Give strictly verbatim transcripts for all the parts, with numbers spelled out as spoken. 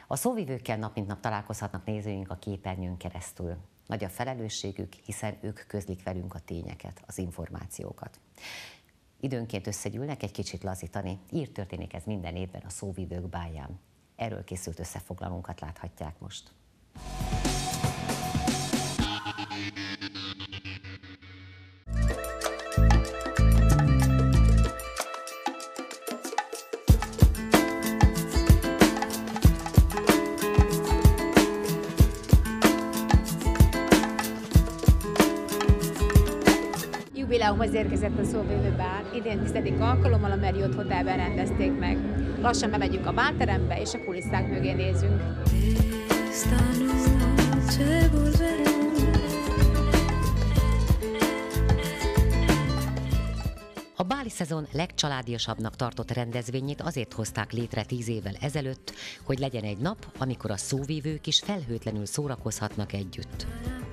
A szóvivőkkel nap mint nap találkozhatnak nézőink a képernyőn keresztül. Nagy a felelősségük, hiszen ők közlik velünk a tényeket, az információkat. Időnként összegyűlnek egy kicsit lazítani, így történik ez minden évben a szóvivők bálján. Erről készült összefoglalónkat láthatják most. Jubileumhoz érkezett a szóvivő bál, idén tizedik alkalommal a Marriott Hotelben rendezték meg. Lassan bemegyünk a bálterembe, és a kulisszák mögé nézünk. A báli szezon legcsaládiasabbnak tartott rendezvényét azért hozták létre tíz évvel ezelőtt, hogy legyen egy nap, amikor a szóvivők is felhőtlenül szórakozhatnak együtt.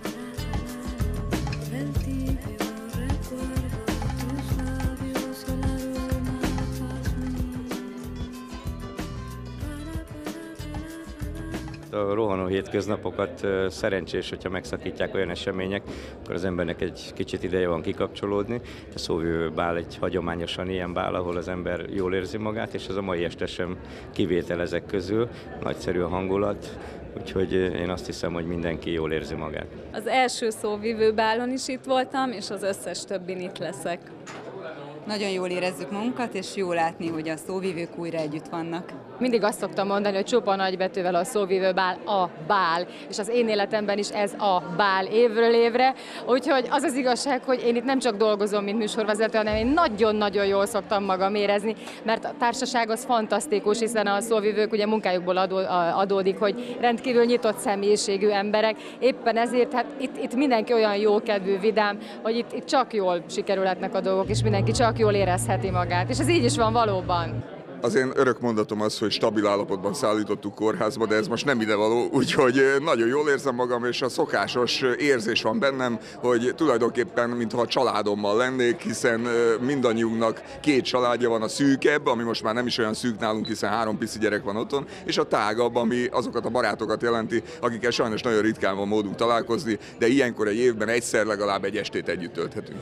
A rohanó hétköznapokat szerencsés, hogyha megszakítják olyan események, akkor az embernek egy kicsit ideje van kikapcsolódni. A szóvivő bál egy hagyományosan ilyen bál, ahol az ember jól érzi magát, és ez a mai este sem kivétel ezek közül. Nagyszerű a hangulat, úgyhogy én azt hiszem, hogy mindenki jól érzi magát. Az első szóvivő bálon is itt voltam, és az összes többin itt leszek. Nagyon jól érezzük magunkat, és jó látni, hogy a szóvivők újra együtt vannak. Mindig azt szoktam mondani, hogy csupa nagybetűvel a szóvivő bál a bál, és az én életemben is ez a bál évről évre. Úgyhogy az az igazság, hogy én itt nem csak dolgozom, mint műsorvezető, hanem én nagyon-nagyon jól szoktam magam érezni, mert a társaság az fantasztikus, hiszen a szóvivők ugye munkájukból adó, adódik, hogy rendkívül nyitott személyiségű emberek. Éppen ezért hát itt, itt mindenki olyan jókedvű, vidám, hogy itt, itt csak jól sikerülhetnek a dolgok, és mindenki csak jól érezheti magát. És ez így is van valóban. Az én örök mondatom az, hogy stabil állapotban szállítottuk kórházba, de ez most nem idevaló, úgyhogy nagyon jól érzem magam, és a szokásos érzés van bennem, hogy tulajdonképpen mintha a családommal lennék, hiszen mindannyiunknak két családja van, a szűkebb, ami most már nem is olyan szűk nálunk, hiszen három pici gyerek van otthon, és a tágabb, ami azokat a barátokat jelenti, akikkel sajnos nagyon ritkán van módunk találkozni, de ilyenkor egy évben egyszer legalább egy estét együtt tölthetünk.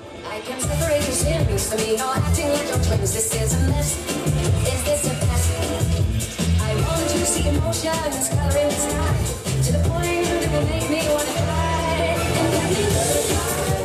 Is it passing? I want to see emotions coloring the sky to the point that it will make me want to cry and let me butterfly.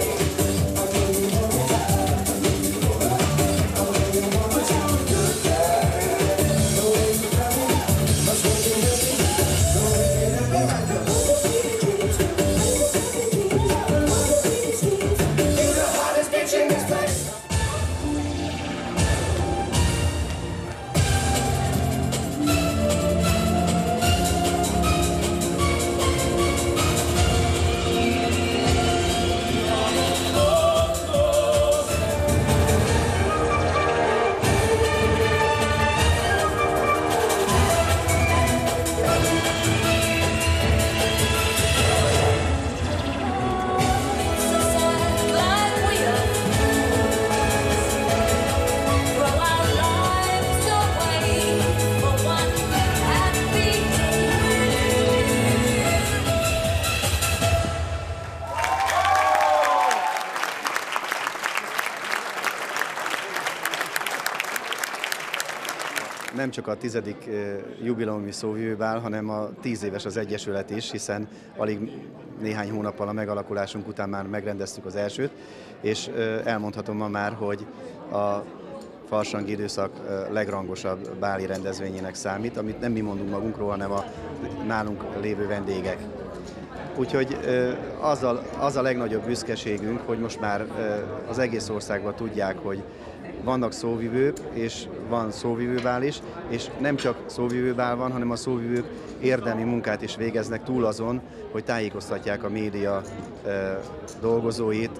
Nem csak a tizedik jubileumi szóvivőbál, hanem a tíz éves az Egyesület is, hiszen alig néhány hónappal a megalakulásunk után már megrendeztük az elsőt, és elmondhatom ma már, hogy a farsangi időszak legrangosabb báli rendezvényének számít, amit nem mi mondunk magunkról, hanem a nálunk lévő vendégek. Úgyhogy az a, az a legnagyobb büszkeségünk, hogy most már az egész országban tudják, hogy vannak szóvivők, és van szóvivőbál is, és nem csak szóvivőbál van, hanem a szóvivők érdemi munkát is végeznek túl azon, hogy tájékoztatják a média e, dolgozóit,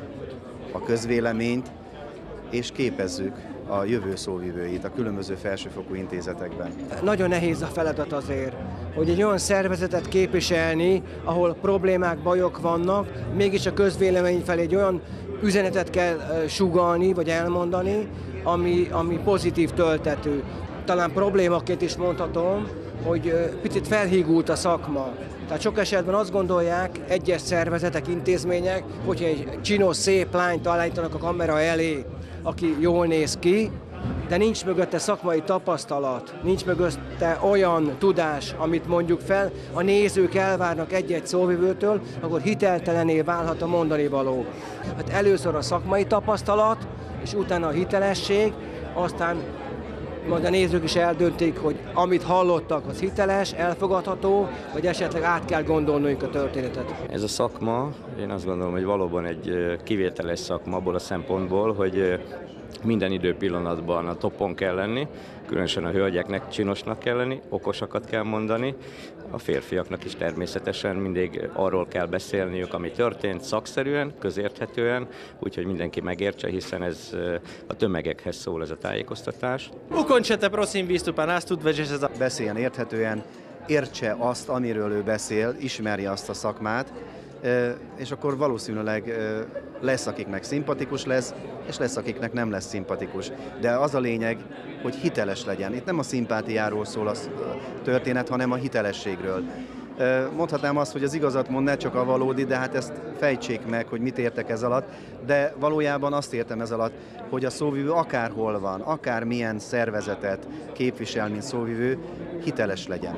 a közvéleményt, és képezzük a jövő szóvivőit a különböző felsőfokú intézetekben. Nagyon nehéz a feladat azért, hogy egy olyan szervezetet képviselni, ahol problémák, bajok vannak, mégis a közvélemény felé egy olyan üzenetet kell sugallni, vagy elmondani, ami, ami pozitív töltető. Talán problémaként is mondhatom, hogy picit felhígult a szakma. Tehát sok esetben azt gondolják egyes szervezetek, intézmények, hogyha egy csinos, szép lányt állítanak a kamera elé, aki jól néz ki, de nincs mögötte szakmai tapasztalat, nincs mögötte olyan tudás, amit mondjuk fel a nézők elvárnak egy-egy szóvivőtől, akkor hiteltelené válhat a mondani való. Hát először a szakmai tapasztalat, és utána a hitelesség, aztán majd a nézők is eldöntik, hogy amit hallottak, az hiteles, elfogadható, vagy esetleg át kell gondolnunk a történetet. Ez a szakma, én azt gondolom, hogy valóban egy kivételes szakma abból a szempontból, hogy minden időpillanatban a topon kell lenni, különösen a hölgyeknek csinosnak kell lenni, okosakat kell mondani, a férfiaknak is természetesen mindig arról kell beszélniük, ami történt, szakszerűen, közérthetően, úgyhogy mindenki megértse, hiszen ez a tömegekhez szól ez a tájékoztatás. Ukončete prosím výstup a nástup, že se... Beszéljen érthetően, értse azt, amiről ő beszél, ismerje azt a szakmát, és akkor valószínűleg lesz, akiknek szimpatikus lesz, és lesz, akiknek nem lesz szimpatikus. De az a lényeg, hogy hiteles legyen. Itt nem a szimpátiáról szól a történet, hanem a hitelességről. Mondhatnám azt, hogy az igazat mond, ne csak a valódi, de hát ezt fejtsék meg, hogy mit értek ez alatt. De valójában azt értem ez alatt, hogy a szóvivő akárhol van, akármilyen szervezetet képvisel, mint szóvivő, hiteles legyen.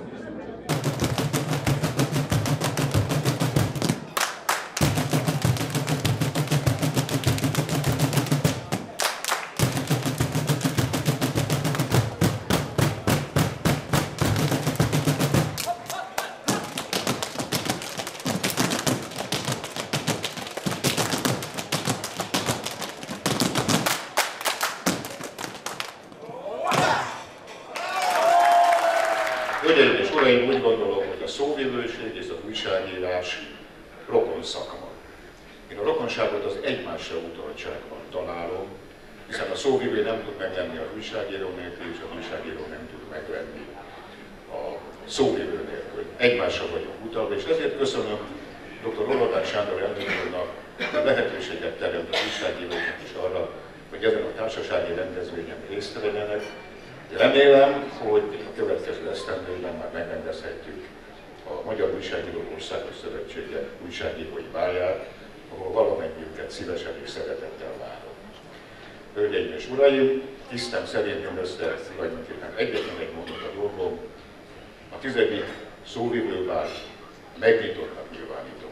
Hölgyeim és uraim, úgy gondolom, hogy a szóvivőség és az újságírás rokon szakma. Én a rokonságot az egymásra utaltságban találom, hiszen a szóvivő nem tud meglenni az újságíró nélkül, és az újságíró nem tud meglenni a szóvivő nélkül. Egymásra vagyunk utalva, és ezért köszönöm dr. Olodák Sándor elnök úrnak, hogy lehetőséget teremt az újságíróknak is arra, hogy ezen a társasági rendezvényen részt vegyenek. Remélem, hogy a következő esztendőben már megrendezhetjük a Magyar Újságírók Országos Szövetsége újságírói bálját, ahol valamennyiünket szívesen és szeretettel várom. Hölgyeim és uraim, tisztem szerint jön össze tulajdonképpen egyetlen egy mondat a dolgom, a tizedik szóvivőbál megnyitottnak nyilvánítom.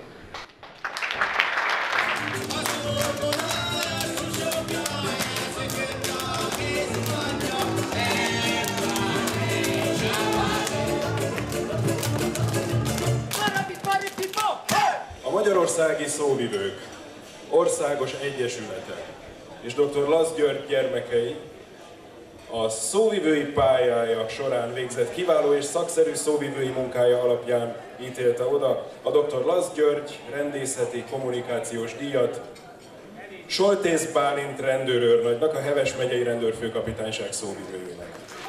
A Magyarországi Szóvivők Országos Egyesülete és dr. Lasz György gyermekei a szóvivői pályája során végzett kiváló és szakszerű szóvivői munkája alapján ítélte oda a dr. Lasz György rendészeti kommunikációs díjat Soltész Bálint rendőrőrnagynak, a Heves megyei rendőrfőkapitányság szóvivőjének.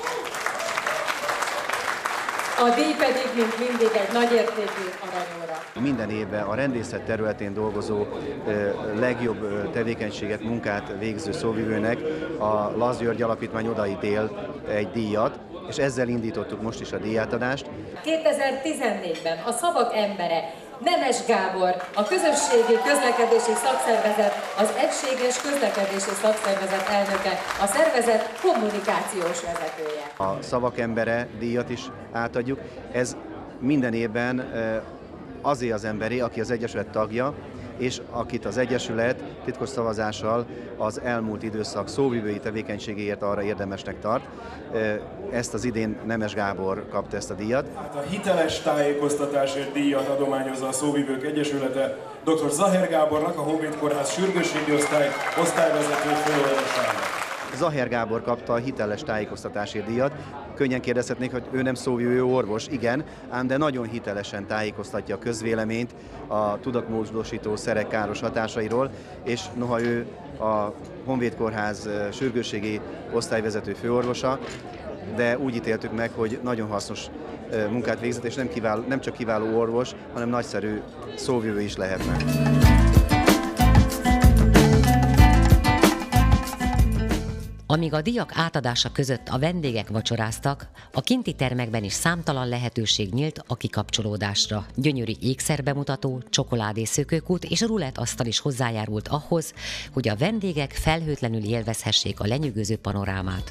A díj pedig, mint mindig, egy nagyértékű aranyóra. Minden évben a rendészet területén dolgozó legjobb tevékenységet, munkát végző szóvivőnek a Lasz György Alapítvány odaítél egy díjat, és ezzel indítottuk most is a díjátadást. kétezer-tizennégyben a szavak embere, Nemes Gábor, a Közösségi Közlekedési Szakszervezet, az Egységes Közlekedési Szakszervezet elnöke, a szervezet kommunikációs vezetője. A szavak embere díjat is átadjuk. Ez minden évben azért az emberi, aki az Egyesület tagja, és akit az Egyesület titkos szavazással az elmúlt időszak szóvivői tevékenységéért arra érdemesnek tart. Ezt az idén Nemes Gábor kapta ezt a díjat. A hiteles tájékoztatásért díjat adományozza a Szóvivők Egyesülete dr. Zaher Gábornak, a Honvéd Kórház sürgősségi osztály osztályvezető főorvosának. Zaher Gábor kapta a hiteles tájékoztatásért díjat. Könnyen kérdezhetnék, hogy ő nem szóvivő orvos, igen, ám de nagyon hitelesen tájékoztatja a közvéleményt a tudatmódosító szerek káros hatásairól, és noha ő a Honvéd Kórház sürgősségi osztályvezető főorvosa, de úgy ítéltük meg, hogy nagyon hasznos munkát végzett, és nem, kiváló, nem csak kiváló orvos, hanem nagyszerű szóvivő is lehetne. A Amíg a díjak átadása között a vendégek vacsoráztak, a kinti termekben is számtalan lehetőség nyílt a kikapcsolódásra. Gyönyörű ékszerbemutató, csokoládészökőkút és rulett asztal is hozzájárult ahhoz, hogy a vendégek felhőtlenül élvezhessék a lenyűgöző panorámát.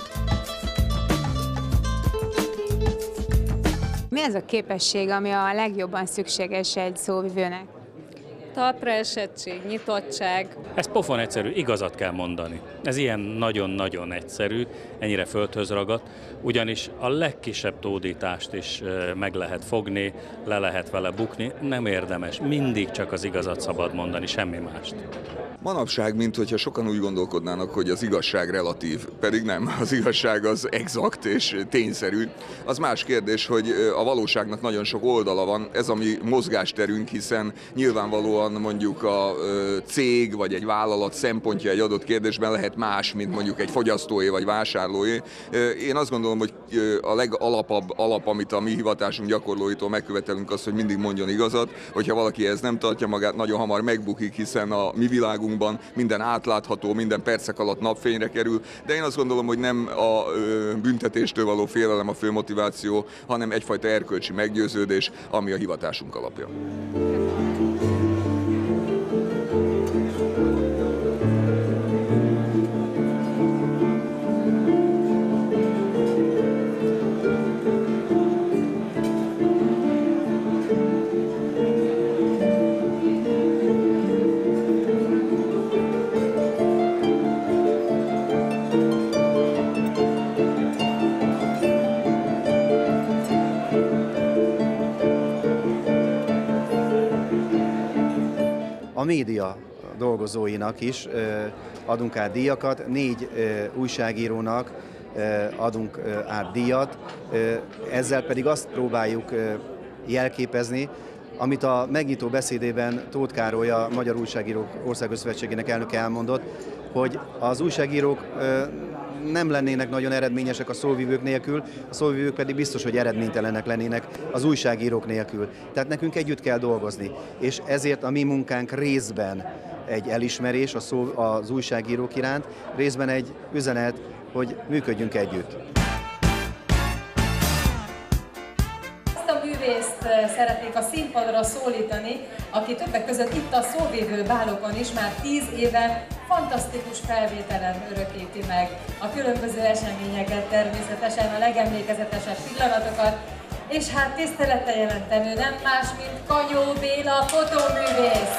Mi az a képesség, ami a legjobban szükséges egy szóvivőnek? Talpra esettség, nyitottság. Ez pofon egyszerű, igazat kell mondani. Ez ilyen nagyon-nagyon egyszerű, ennyire földhöz ragadt, ugyanis a legkisebb tódítást is meg lehet fogni, le lehet vele bukni, nem érdemes. Mindig csak az igazat szabad mondani, semmi mást. Manapság, mint hogyha sokan úgy gondolkodnának, hogy az igazság relatív, pedig nem, az igazság az exakt és tényszerű. Az más kérdés, hogy a valóságnak nagyon sok oldala van, ez a mi mozgásterünk, hiszen nyilvánvalóan mondjuk a cég vagy egy vállalat szempontja egy adott kérdésben lehet más, mint mondjuk egy fogyasztóé vagy vásárlóé. Én azt gondolom, hogy a legalapabb alap, amit a mi hivatásunk gyakorlóitól megkövetelünk, az, hogy mindig mondjon igazat, hogyha valaki ez nem tartja magát, nagyon hamar megbukik, hiszen a mi világunk minden átlátható, minden percek alatt napfényre kerül, de én azt gondolom, hogy nem a büntetéstől való félelem a fő motiváció, hanem egyfajta erkölcsi meggyőződés, ami a hivatásunk alapja. A média dolgozóinak is adunk át díjakat, négy újságírónak adunk át díjat, ezzel pedig azt próbáljuk jelképezni, amit a megnyitó beszédében Tóth Károly, a Magyar Újságírók Országos Szövetségének elnöke elmondott, hogy az újságírók nem lennének nagyon eredményesek a szóvivők nélkül, a szóvivők pedig biztos, hogy eredménytelenek lennének az újságírók nélkül. Tehát nekünk együtt kell dolgozni, és ezért a mi munkánk részben egy elismerés a szó, az újságírók iránt, részben egy üzenet, hogy működjünk együtt. Azt a művészt szeretnék a színpadra szólítani, aki többek között itt a szóvivő bálokon is már tíz éve fantasztikus felvételen örökíti meg a különböző eseményeket, természetesen a legemlékezetesebb pillanatokat, és hát tisztelettel jelentem, ő nem más, mint Kanyó Béla fotóművész.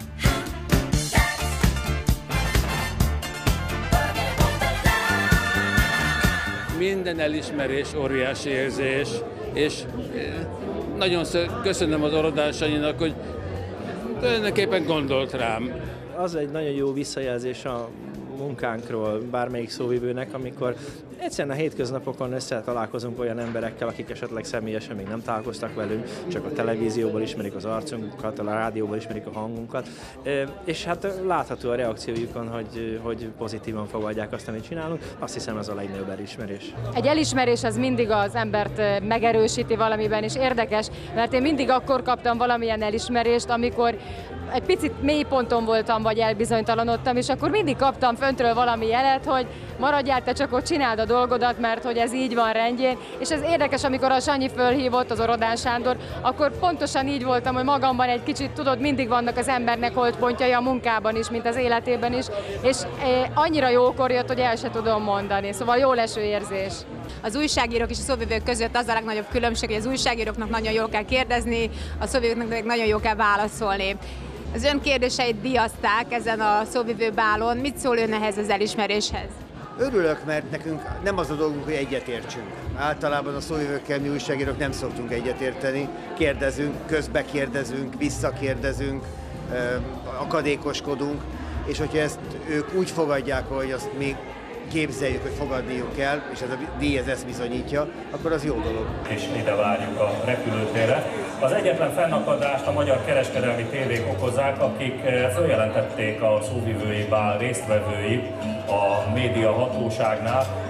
Minden elismerés óriási érzés, és nagyon köszönöm az Orodás Sanyinak, hogy tulajdonképpen gondolt rám. Az egy nagyon jó visszajelzés a munkánkról bármelyik szóvivőnek, amikor egyszerűen a hétköznapokon összetalálkozunk olyan emberekkel, akik esetleg személyesen még nem találkoztak velünk, csak a televízióból ismerik az arcunkat, a rádióból ismerik a hangunkat, és hát látható a reakciójukon, hogy, hogy pozitívan fogadják azt, amit csinálunk. Azt hiszem, ez a legnagyobb elismerés. Egy elismerés az mindig az embert megerősíti valamiben, és érdekes, mert én mindig akkor kaptam valamilyen elismerést, amikor egy picit mélyponton voltam, vagy elbizonytalanodtam, és akkor mindig kaptam föntről valami jelet, hogy maradjál, te csak ott csináld a dolgodat, mert hogy ez így van rendjén. És ez érdekes, amikor a Sanyi fölhívott, az Orodán Sándor, akkor pontosan így voltam, hogy magamban egy kicsit, tudod, mindig vannak az embernek holtpontjai a munkában is, mint az életében is, és annyira jókor jött, hogy el se tudom mondani. Szóval jó leső érzés. Az újságírók és a szóvivők között az a legnagyobb különbség, hogy az újságíróknak nagyon jól kell kérdezni, a szóvivőknek nagyon jól kell válaszolni. Az ön kérdéseit díjazták ezen a szóvivő bálon. Mit szól ön ehhez az elismeréshez? Örülök, mert nekünk nem az a dolgunk, hogy egyetértsünk. Általában a szóvivőkkel mi újságírók nem szoktunk egyetérteni. Kérdezünk, közbe kérdezünk, visszakérdezünk, akadékoskodunk, és hogyha ezt ők úgy fogadják, hogy azt mi képzeljük, hogy fogadniuk kell, és ez a díj ez ezt bizonyítja, akkor az jó dolog. És ide várjuk a repülőtérre. Az egyetlen fennakadást a magyar kereskedelmi tévék okozzák, akik följelentették a szóvivői bál résztvevőit a média hatóságnál,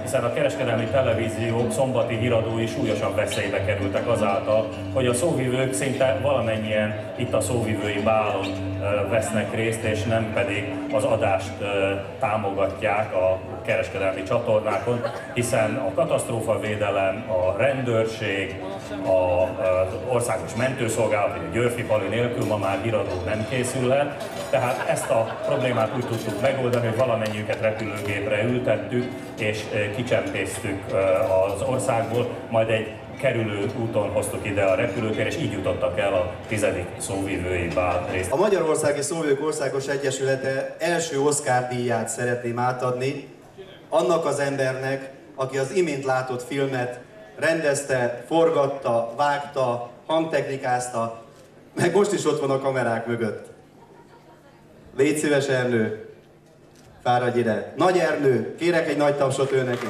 hiszen a kereskedelmi televíziók szombati híradói súlyosan veszélybe kerültek azáltal, hogy a szóvivők szinte valamennyien itt a szóvivői bálon vesznek részt, és nem pedig az adást támogatják a kereskedelmi csatornákon, hiszen a katasztrófavédelem, a rendőrség, az országos mentőszolgálat, vagy a Györfi Pali nélkül ma már híradó nem készülhet. Tehát ezt a problémát úgy tudtuk megoldani, hogy valamennyiüket repülőgépre ültettük, és kicsempésztük az országból, majd egy kerülő úton hoztuk ide a repülőtér, és így jutottak el a tizedik szóvivői bál részt. A Magyarországi Szóvivők Országos Egyesülete első Oscar díját szeretném átadni annak az embernek, aki az imént látott filmet rendezte, forgatta, vágta, hangtechnikázta, meg most is ott van a kamerák mögött. Légy szíves, Ernő, fáradj ide. Nagy Ernő, kérek egy nagy tapsot ő neki.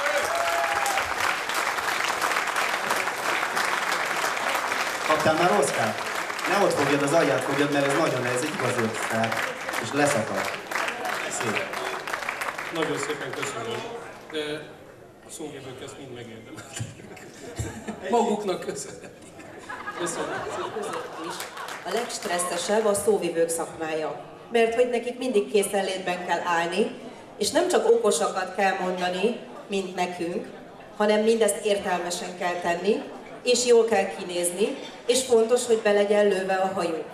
Kaptál már Oscar? Ne ott fogjad az alját, fogjad, mert ez nagyon nehéz, egy igazi Oscar. És leszakad. Szép. Nagyon szépen köszönöm. De a szóvivők ezt mind megérdemeltek. Maguknak köszönhetik. Köszönöm. A legstresszesebb a szóvivők szakmája, mert hogy nekik mindig készenlétben kell állni, és nem csak okosakat kell mondani, mint nekünk, hanem mindezt értelmesen kell tenni, és jól kell kinézni, és fontos, hogy be legyen lőve a hajuk.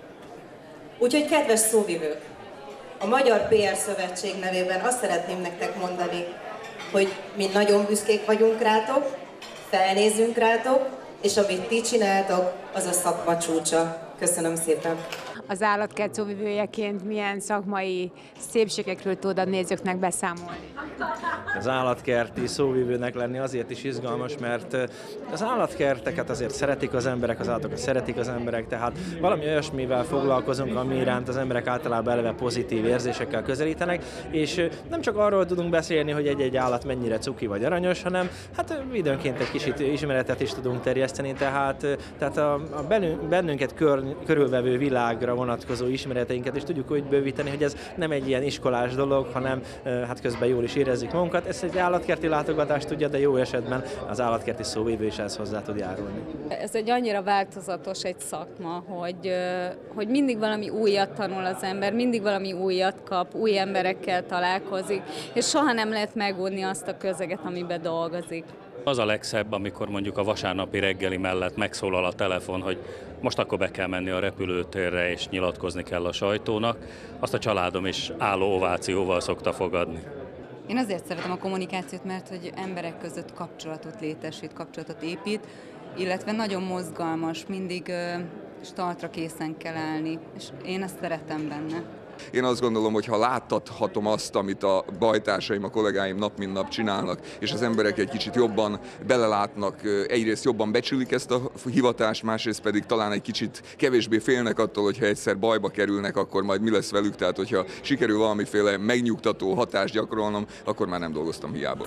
Úgyhogy kedves szóvivők, a Magyar pé er Szövetség nevében azt szeretném nektek mondani, hogy mi nagyon büszkék vagyunk rátok, felnézünk rátok, és amit ti csináltok, az a szakma csúcsa. Köszönöm szépen! Az állatkert szóvivőjeként milyen szakmai szépségekről tud a nézőknek beszámolni? Az állatkerti szóvivőnek lenni azért is izgalmas, mert az állatkerteket azért szeretik az emberek, az állatokat szeretik az emberek, tehát valami olyasmivel foglalkozunk, ami iránt az emberek általában eleve pozitív érzésekkel közelítenek, és nem csak arról tudunk beszélni, hogy egy-egy állat mennyire cuki vagy aranyos, hanem hát időnként egy kicsit ismeretet is tudunk terjeszteni, tehát, tehát a, a bennünket kör, körülvevő világra vonatkozó ismereteinket is tudjuk úgy bővíteni, hogy ez nem egy ilyen iskolás dolog, hanem hát közben jól is érezzük magunkat. Ez egy állatkerti látogatást tudja, de jó esetben az állatkerti szóvivő is ehhez hozzá tud járulni. Ez egy annyira változatos egy szakma, hogy, hogy mindig valami újat tanul az ember, mindig valami újat kap, új emberekkel találkozik, és soha nem lehet megunni azt a közeget, amiben dolgozik. Az a legszebb, amikor mondjuk a vasárnapi reggeli mellett megszólal a telefon, hogy most akkor be kell menni a repülőtérre és nyilatkozni kell a sajtónak, azt a családom is álló ovációval szokta fogadni. Én azért szeretem a kommunikációt, mert hogy emberek között kapcsolatot létesít, kapcsolatot épít, illetve nagyon mozgalmas, mindig startra készen kell állni, és én ezt szeretem benne. Én azt gondolom, hogy ha láttathatom azt, amit a bajtársaim, a kollégáim nap mint nap csinálnak, és az emberek egy kicsit jobban belelátnak, egyrészt jobban becsülik ezt a hivatást, másrészt pedig talán egy kicsit kevésbé félnek attól, hogyha egyszer bajba kerülnek, akkor majd mi lesz velük, tehát hogyha sikerül valamiféle megnyugtató hatást gyakorolnom, akkor már nem dolgoztam hiába.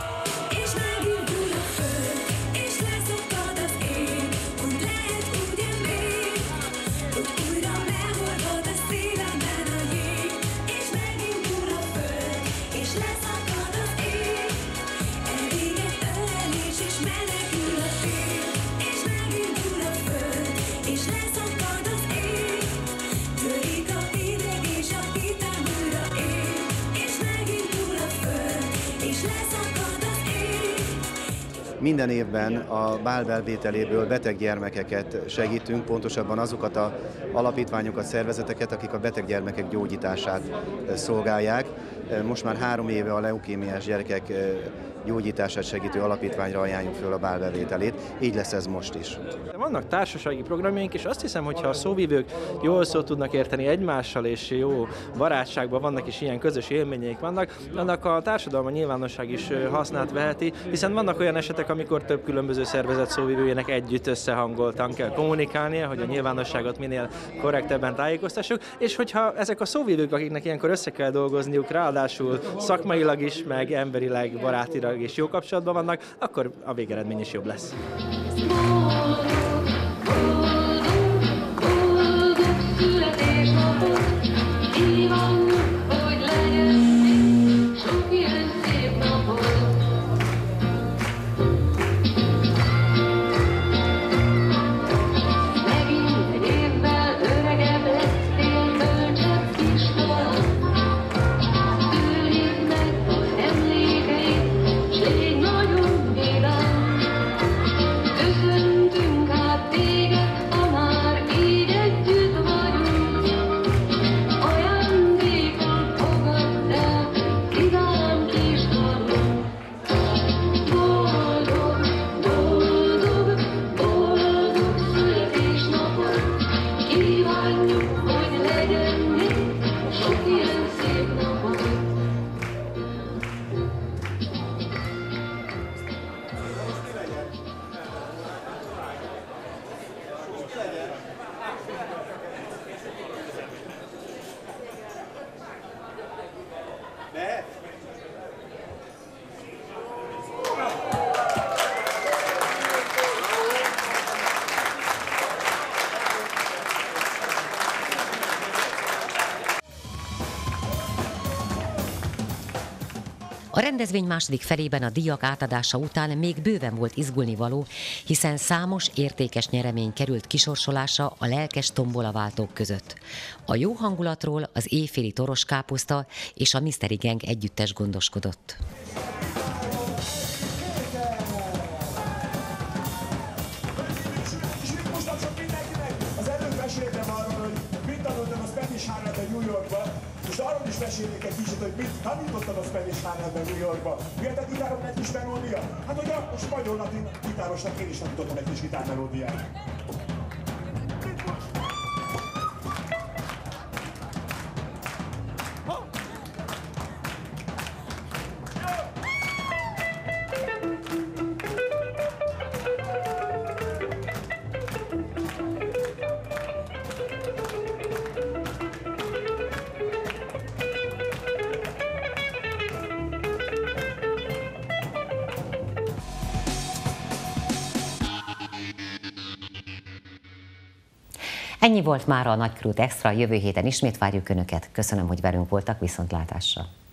Minden évben a bál belvételéből beteg gyermekeket segítünk, pontosabban azokat az alapítványokat, szervezeteket, akik a beteg gyermekek gyógyítását szolgálják. Most már három éve a leukémiás gyerekek gyógyítását segítő alapítványra ajánljuk föl a bálbevételét, így lesz ez most is. Vannak társasági programjaink, és azt hiszem, hogy ha a szóvivők jól szót tudnak érteni egymással, és jó barátságban vannak, és ilyen közös élményeik vannak, annak a társadalmi nyilvánosság is hasznát veheti, hiszen vannak olyan esetek, amikor több különböző szervezet szóvivőjének együtt összehangoltan kell kommunikálnia, hogy a nyilvánosságot minél korrektebben tájékoztassuk, és hogyha ezek a szóvivők, akiknek ilyenkor össze kell dolgozniuk, ráadásul szakmailag is, meg emberileg, barátilag és jó kapcsolatban vannak, akkor a végeredmény is jobb lesz. Kívánjuk, hogy legyen sok ilyen szép napot. rendezvény második felében a díjak átadása után még bőven volt izgulnivaló, hiszen számos értékes nyeremény került kisorsolásra a lelkes tombolaváltók között. A jó hangulatról az éjféli toroskáposzta és a Mystery Gang együttes gondoskodott. És arról is mesélnék egy kicsit, hogy mit tanítottam a Spanish Harnetben New Yorkba. Miért a gitárom egy kis melódia? Hát hogy a most magyar latin gitárosnak én is tanítottam egy kis gitármelódiát. Ennyi volt mára a Nagykörút Extra, jövő héten ismét várjuk Önöket. Köszönöm, hogy velünk voltak, viszontlátásra!